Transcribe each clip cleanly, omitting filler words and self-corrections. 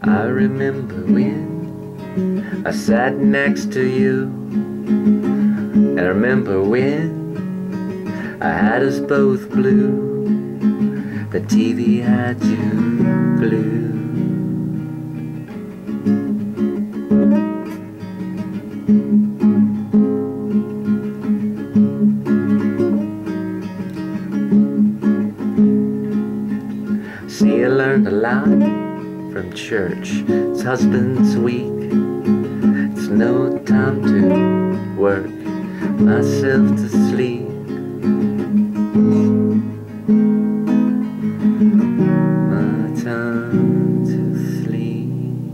I remember when I sat next to you, and I remember when I had us both blue. The TV had you glued. See, I learned a lot from church. It's husband's week. It's no time to work myself to sleep. My time to sleep.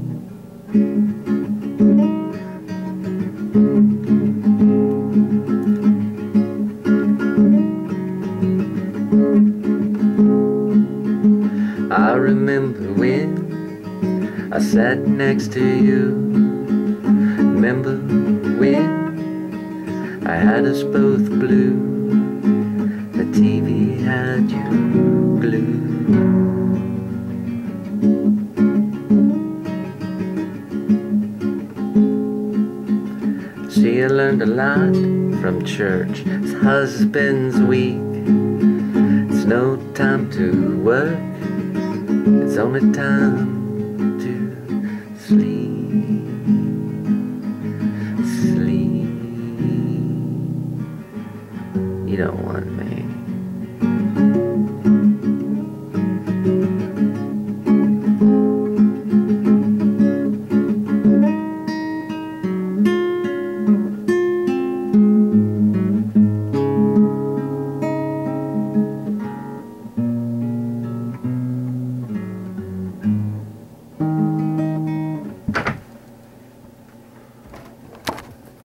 I remember when I sat next to you. Remember when I had us both blue. The TV had you glued. See, I learned a lot from church. It's husband's week. It's no time to work. It's only time to sleep. Sleep. You don't want me.